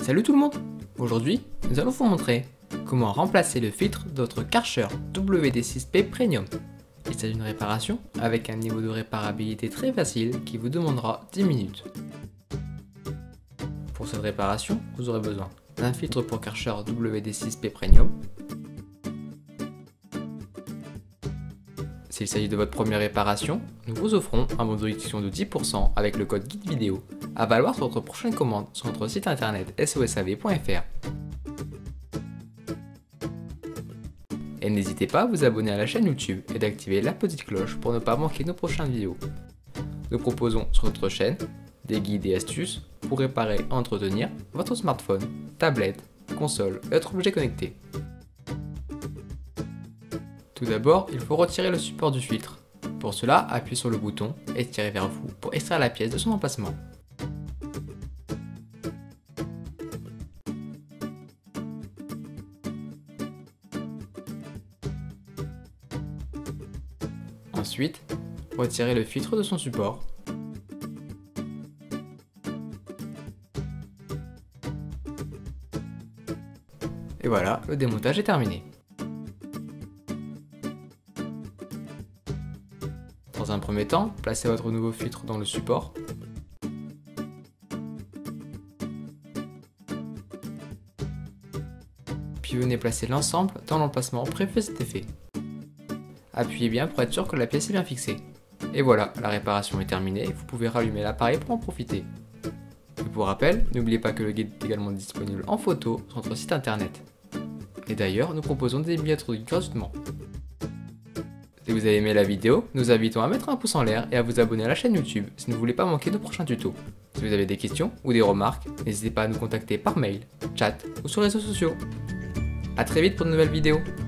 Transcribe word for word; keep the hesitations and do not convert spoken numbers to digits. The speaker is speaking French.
Salut tout le monde! Aujourd'hui, nous allons vous montrer comment remplacer le filtre de votre Karcher W D six P Premium. Il s'agit d'une réparation avec un niveau de réparabilité très facile qui vous demandera dix minutes. Pour cette réparation, vous aurez besoin d'un filtre pour Karcher W D six P Premium. S'il s'agit de votre première réparation, nous vous offrons un bon de réduction de dix pour cent avec le code guide vidéo à valoir sur votre prochaine commande sur notre site internet S O S A V point F R. Et n'hésitez pas à vous abonner à la chaîne YouTube et d'activer la petite cloche pour ne pas manquer nos prochaines vidéos. Nous proposons sur notre chaîne des guides et astuces pour réparer et entretenir votre smartphone, tablette, console et autres objets connectés. Tout d'abord, il faut retirer le support du filtre. Pour cela, appuyez sur le bouton et tirez vers vous pour extraire la pièce de son emplacement. Ensuite, retirez le filtre de son support. Et voilà, le démontage est terminé. Dans un premier temps, placez votre nouveau filtre dans le support. Puis venez placer l'ensemble dans l'emplacement prévu à cet effet. Appuyez bien pour être sûr que la pièce est bien fixée. Et voilà, la réparation est terminée, vous pouvez rallumer l'appareil pour en profiter. Et pour rappel, n'oubliez pas que le guide est également disponible en photo sur notre site internet. Et d'ailleurs, nous proposons des billets gratuitement. Si vous avez aimé la vidéo, nous invitons à mettre un pouce en l'air et à vous abonner à la chaîne YouTube si vous ne voulez pas manquer nos prochains tutos. Si vous avez des questions ou des remarques, n'hésitez pas à nous contacter par mail, chat ou sur les réseaux sociaux. A très vite pour de nouvelles vidéos.